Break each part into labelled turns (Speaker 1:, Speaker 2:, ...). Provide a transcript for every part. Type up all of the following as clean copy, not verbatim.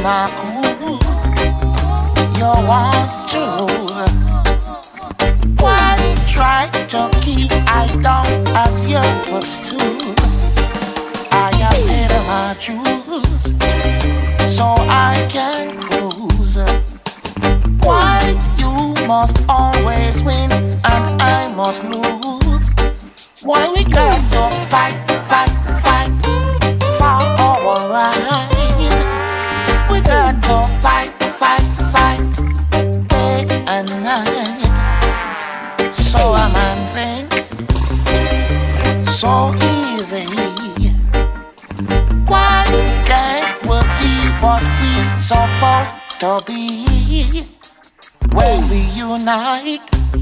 Speaker 1: my cool. You want to rule. Why try to keep I down as your footstool? I have paid my dues, so I can cruise. Why you must always win and I must lose? Why we got to fight, fight, fight for our right? We got to fight, fight, fight day and night. So a man think so easy. Why can't we be what we supposed to be? When we unite,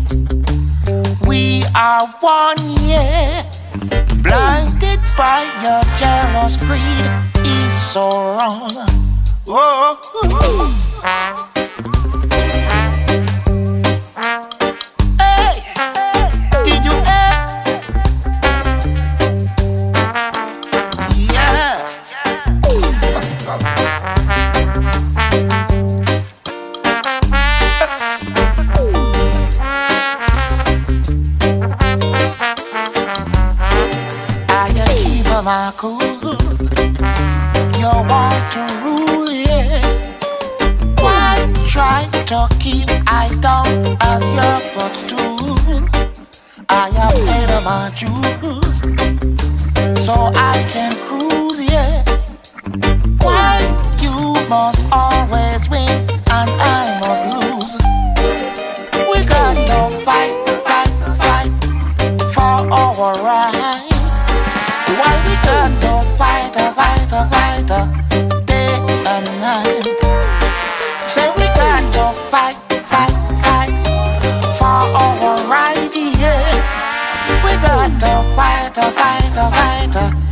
Speaker 1: we are one, yeah. Blinded by your jealous greed is so wrong. Oh. Hey, did you yeah. My cool, you want to rule, yeah. Why try to keep I down as your footstool? I have paid my dues, so I can cruise, yeah. Why you must always win and I must lose? We got to fight, fight, fight for our right. Why we got to fight, fight, fight day and night? Say we got to fight, fight, fight for our right, yeah. We got to fight, fight, fight